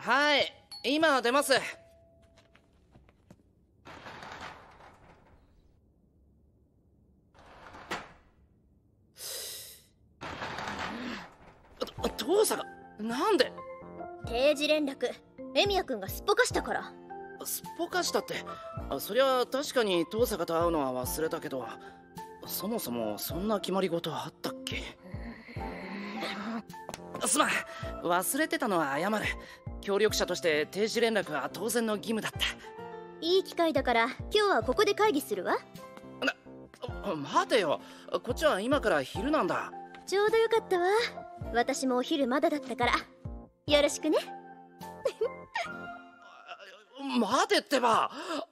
はい、今出ます。父さんがなんで？ 定時連絡、エミヤ君がすっぽかしたから。 すっぽかしたって、そりゃ確かに父さんと会うのは忘れたけど、そもそもそんな決まり事あったっけ？すまん、忘れてたのは謝る。協力者として定時連絡は当然の義務だった。 いい機会だから今日はここで会議するわ。 待てよ、こっちは今から昼なんだ。 ちょうどよかったわ。私もお昼まだだったからよろしくね。 待てってば、